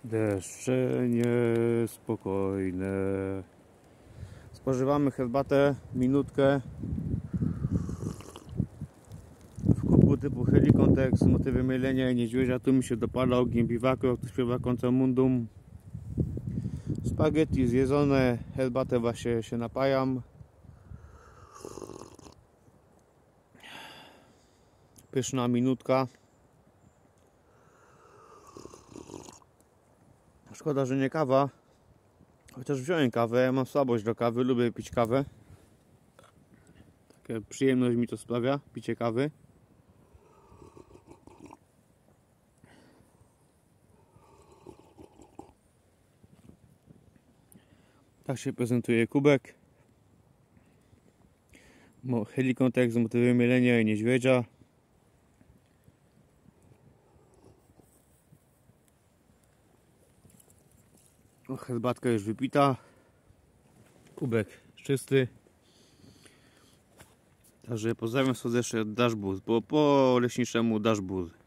Deszcze niespokojne. Spożywamy herbatę, minutkę w kubku typu Helicontex z motywem mielenia i niedźwiedzia. Tu mi się dopala ogień biwaku, tu śpiewa Contra Mundum. Spaghetti zjedzone, herbatę właśnie się napajam. Pyszna minutka. Szkoda, że nie kawa. Chociaż wziąłem kawę, ja mam słabość do kawy, lubię pić kawę. Taka przyjemność mi to sprawia, picie kawy. Tak się prezentuje kubek. Helicontex z motywem mielenia i niedźwiedzia. Herbatka już wypita. Kubek czysty. Także pozdrawiam serdecznie od Dashbur, po leśniczemu Dashbur.